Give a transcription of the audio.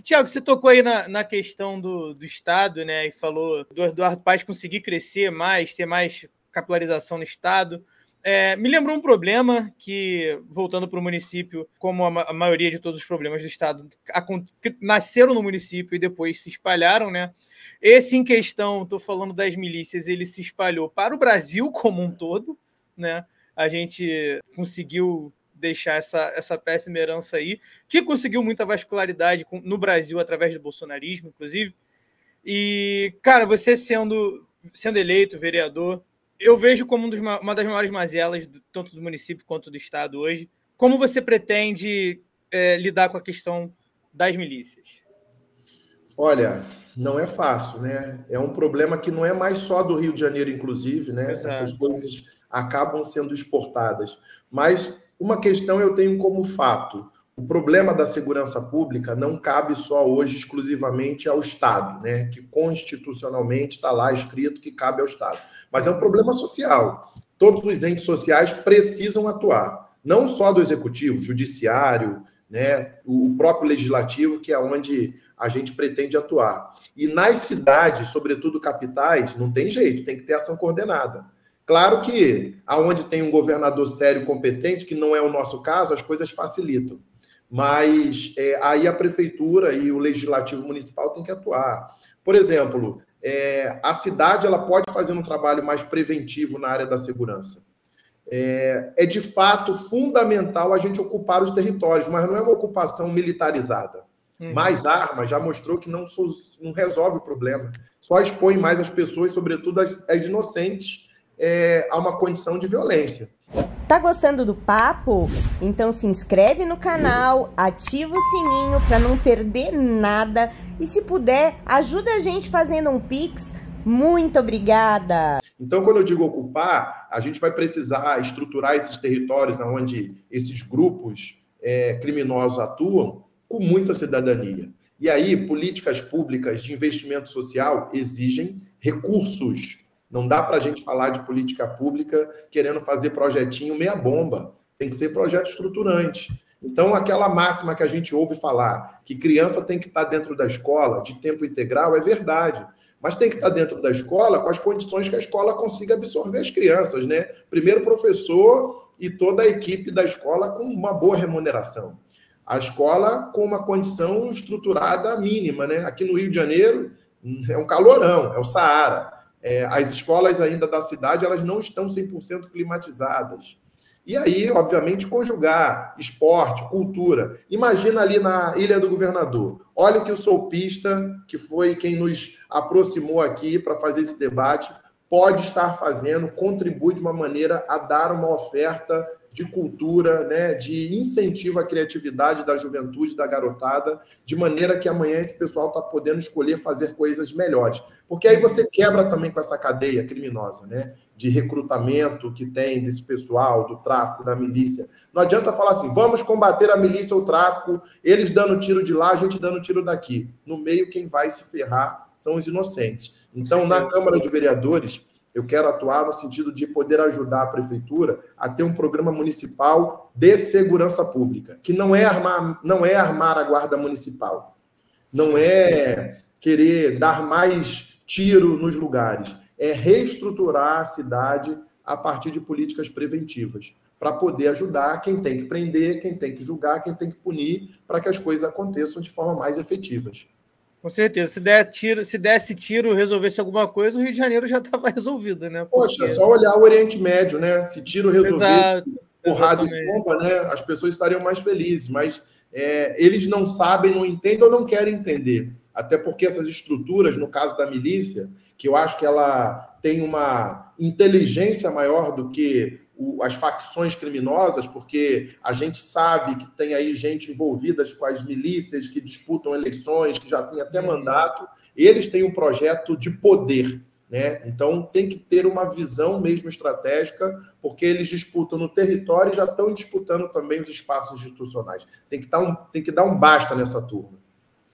Tiago, você tocou aí na questão do Estado, né? E falou do Eduardo Paes conseguir crescer mais, ter mais capilarização no Estado. Me lembrou um problema que, voltando para o município, como a maioria de todos os problemas do Estado, nasceram no município e depois se espalharam, né? Esse, em questão, estou falando das milícias, ele se espalhou para o Brasil como um todo, né? A gente conseguiu deixar essa péssima herança aí, que conseguiu muita vascularidade no Brasil através do bolsonarismo, inclusive. E, cara, você sendo eleito vereador, eu vejo como uma das maiores mazelas, tanto do município quanto do Estado hoje. Como você pretende lidar com a questão das milícias? Olha, não é fácil, né? É um problema que não é mais só do Rio de Janeiro, inclusive, né? Exato. Essas coisas acabam sendo exportadas. Mas uma questão eu tenho como fato: o problema da segurança pública não cabe só hoje exclusivamente ao Estado, né? Que constitucionalmente está lá escrito que cabe ao Estado. Mas é um problema social. Todos os entes sociais precisam atuar, não só do executivo, judiciário, né? O próprio legislativo, que é onde a gente pretende atuar. E nas cidades, sobretudo capitais, não tem jeito, tem que ter ação coordenada. Claro que, aonde tem um governador sério, competente, que não é o nosso caso, as coisas facilitam. Mas aí a prefeitura e o legislativo municipal tem que atuar. Por exemplo, a cidade ela pode fazer um trabalho mais preventivo na área da segurança. É de fato fundamental a gente ocupar os territórios, mas não é uma ocupação militarizada. Mais armas já mostrou que não resolve o problema, só expõe mais as pessoas, sobretudo as inocentes, a uma condição de violência. Tá gostando do papo? Então se inscreve no canal, ativa o sininho para não perder nada e, se puder, ajuda a gente fazendo um Pix. Muito obrigada! Então, quando eu digo ocupar, a gente vai precisar estruturar esses territórios onde esses grupos criminosos atuam com muita cidadania. E aí, políticas públicas de investimento social exigem recursos. Não dá para a gente falar de política pública querendo fazer projetinho meia-bomba. Tem que ser projeto estruturante. Então, aquela máxima que a gente ouve falar, que criança tem que estar dentro da escola de tempo integral, é verdade. Mas tem que estar dentro da escola com as condições que a escola consiga absorver as crianças, né? Primeiro, professor e toda a equipe da escola com uma boa remuneração. A escola com uma condição estruturada mínima, né? Aqui no Rio de Janeiro é um calorão, é o Saara. As escolas ainda da cidade, elas não estão 100% climatizadas. E aí, obviamente, conjugar esporte, cultura. Imagina ali na Ilha do Governador. Olha o que o Soupista, que foi quem nos aproximou aqui para fazer esse debate, pode estar fazendo, contribui de uma maneira a dar uma oferta de cultura, né, de incentivo à criatividade da juventude, da garotada, de maneira que amanhã esse pessoal está podendo escolher fazer coisas melhores. Porque aí você quebra também com essa cadeia criminosa, né, de recrutamento que tem desse pessoal, do tráfico, da milícia. Não adianta falar assim, vamos combater a milícia ou o tráfico, eles dando tiro de lá, a gente dando tiro daqui. No meio, quem vai se ferrar são os inocentes. Então, na Câmara de Vereadores, eu quero atuar no sentido de poder ajudar a prefeitura a ter um programa municipal de segurança pública, que não é armar a guarda municipal, não é querer dar mais tiro nos lugares, é reestruturar a cidade a partir de políticas preventivas, para poder ajudar quem tem que prender, quem tem que julgar, quem tem que punir, para que as coisas aconteçam de forma mais efetivas. Com certeza. Se desse tiro, resolvesse alguma coisa, o Rio de Janeiro já estava resolvido, né? Poxa, é só olhar o Oriente Médio, né? Se tiro resolvesse porrada e bomba, né? As pessoas estariam mais felizes, mas eles não sabem, não entendem ou não querem entender. Até porque essas estruturas, no caso da milícia, que eu acho que ela tem uma inteligência maior do que as facções criminosas, porque a gente sabe que tem aí gente envolvida com as milícias que disputam eleições, que já tem até mandato, eles têm um projeto de poder, né? Então tem que ter uma visão mesmo estratégica, porque eles disputam no território e já estão disputando também os espaços institucionais. Tem que dar um basta nessa turma.